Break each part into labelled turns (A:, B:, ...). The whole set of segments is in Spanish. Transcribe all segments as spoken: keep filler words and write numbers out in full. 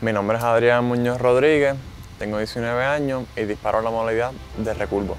A: Mi nombre es Adrián Muñoz Rodríguez, tengo diecinueve años y disparo la modalidad de recurvo.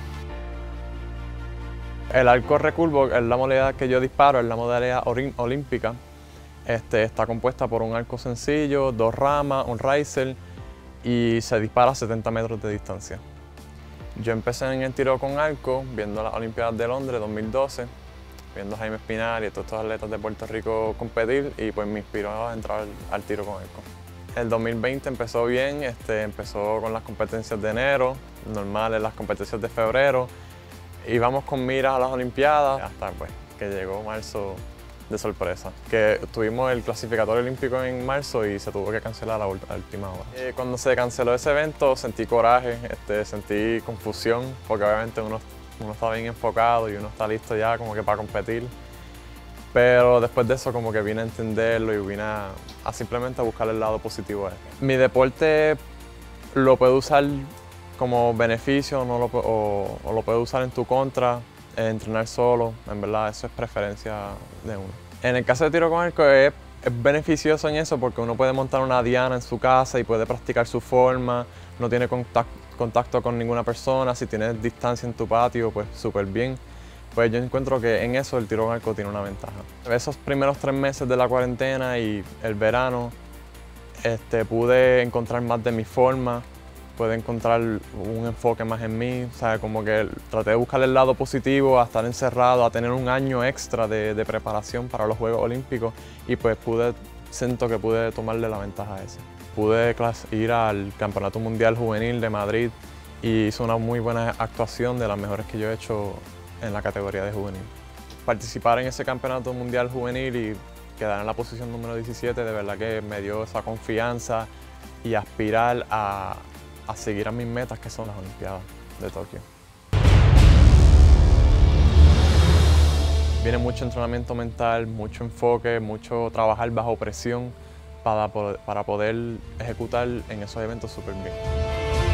A: El arco recurvo es la modalidad que yo disparo, es la modalidad olímpica. Este, está compuesta por un arco sencillo, dos ramas, un riser y se dispara a setenta metros de distancia. Yo empecé en el tiro con arco viendo las Olimpiadas de Londres dos mil doce, viendo a Jaime Espinal y a todos estos atletas de Puerto Rico competir y pues me inspiró a entrar al, al tiro con arco. El dos mil veinte empezó bien, este, empezó con las competencias de enero, normales las competencias de febrero. Íbamos con miras a las Olimpiadas hasta pues, que llegó marzo de sorpresa. Que tuvimos el clasificatorio olímpico en marzo y se tuvo que cancelar a la última hora. Eh, cuando se canceló ese evento sentí coraje, este, sentí confusión, porque obviamente uno, uno está bien enfocado y uno está listo ya como que para competir. Pero después de eso como que vine a entenderlo y vine a, a simplemente a buscar el lado positivo de él. Mi deporte lo puedo usar como beneficio no lo, o, o lo puedes usar en tu contra, eh, entrenar solo, en verdad eso es preferencia de uno. En el caso de tiro con arco es, es beneficioso en eso porque uno puede montar una diana en su casa y puede practicar su forma, no tiene contacto, contacto con ninguna persona, si tienes distancia en tu patio pues súper bien. Pues yo encuentro que en eso el tiro con arco tiene una ventaja. Esos primeros tres meses de la cuarentena y el verano este, pude encontrar más de mi forma, pude encontrar un enfoque más en mí, o sea, como que traté de buscar el lado positivo, a estar encerrado, a tener un año extra de, de preparación para los Juegos Olímpicos y pues pude, siento que pude tomarle la ventaja a eso. Pude ir al Campeonato Mundial Juvenil de Madrid y hice una muy buena actuación, de las mejores que yo he hecho en la categoría de juvenil. Participar en ese Campeonato Mundial Juvenil y quedar en la posición número diecisiete, de verdad que me dio esa confianza y aspirar a a seguir a mis metas, que son las Olimpiadas de Tokio. Viene mucho entrenamiento mental, mucho enfoque, mucho trabajar bajo presión para poder, para poder ejecutar en esos eventos súper bien.